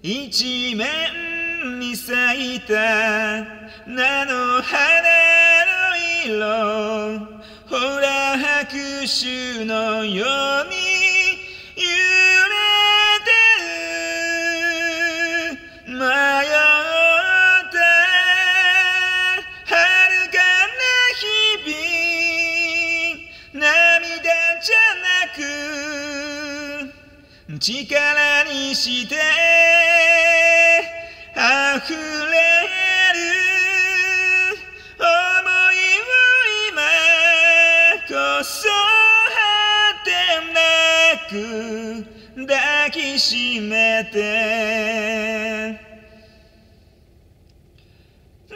一面に咲いた菜の花の色、ほら拍手のように揺れてる。迷った遥かな日々、涙じゃなく力にして溢れる想いを今こそ果てなく抱きしめて、ね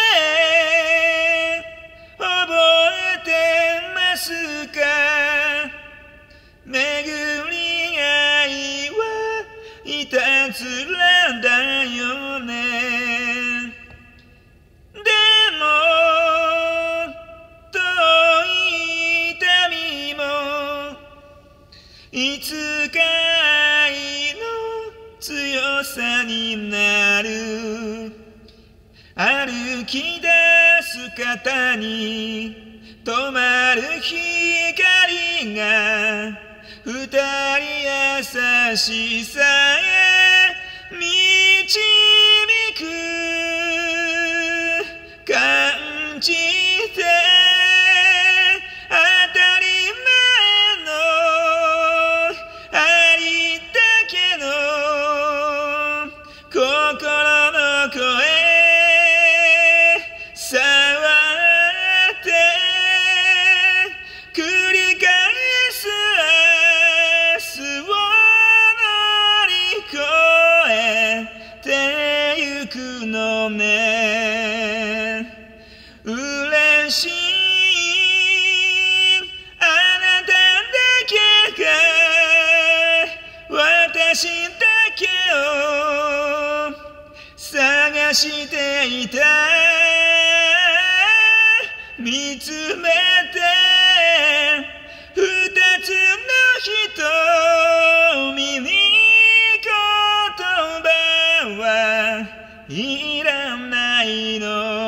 え覚えてますか、巡り合いはいたずらだよね。でも遠い旅もいつか愛の強さになる。歩き出す方に灯る光が二人優しさへ導く。感じて当たり前のありだけの心の声、触って繰り返す明日を乗り越えてゆくのね。嬉しいあなただけが私だけを探していた。見つめて二つの瞳に言葉はいらないの。